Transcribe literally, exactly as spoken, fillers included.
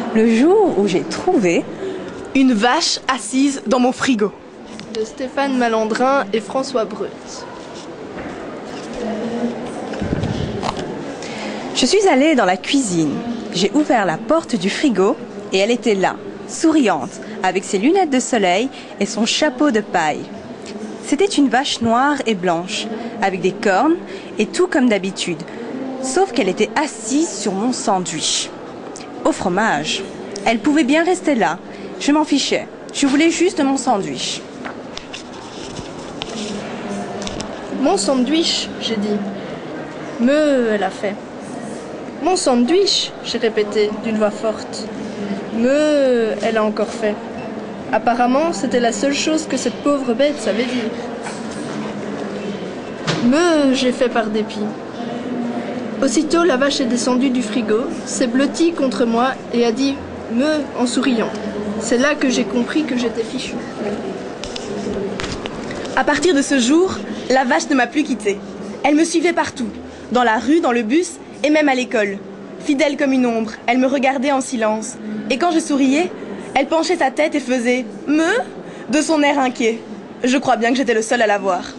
Le jour où j'ai trouvé une vache assise dans mon frigo. De Stéphane Malandrin et François Breut. Je suis allée dans la cuisine. J'ai ouvert la porte du frigo et elle était là, souriante, avec ses lunettes de soleil et son chapeau de paille. C'était une vache noire et blanche, avec des cornes et tout comme d'habitude, sauf qu'elle était assise sur mon sandwich. Au fromage. Elle pouvait bien rester là. Je m'en fichais. Je voulais juste mon sandwich. Mon sandwich, j'ai dit. Me, elle a fait. Mon sandwich, j'ai répété d'une voix forte. Me, elle a encore fait. Apparemment, c'était la seule chose que cette pauvre bête savait dire. Me, j'ai fait par dépit. Aussitôt, la vache est descendue du frigo, s'est blottie contre moi et a dit « me » en souriant. C'est là que j'ai compris que j'étais fichue. À partir de ce jour, la vache ne m'a plus quittée. Elle me suivait partout, dans la rue, dans le bus et même à l'école. Fidèle comme une ombre, elle me regardait en silence. Et quand je souriais, elle penchait sa tête et faisait « me » de son air inquiet. Je crois bien que j'étais le seul à la voir.